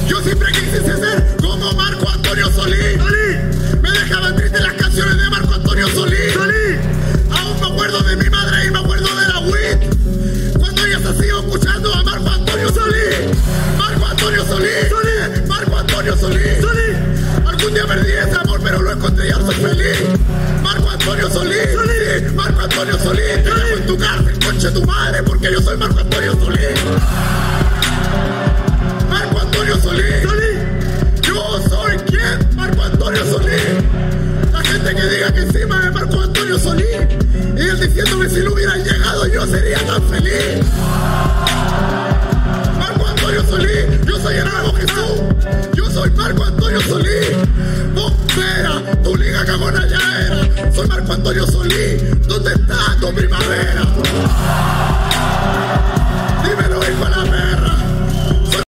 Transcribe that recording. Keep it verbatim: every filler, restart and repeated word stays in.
Yo siempre quise ser como Marco Antonio Solís. Solís. Me dejaban tristes las canciones de Marco Antonio Solís. Solís. Aún me acuerdo de mi madre y me acuerdo de la W I T. Cuando ella se sigo escuchando a Marco Antonio Solís. Marco Antonio Solís. Solís. Marco Antonio Solís. Solís. Algún día perdí ese amor, pero lo encontré y ahora soy feliz.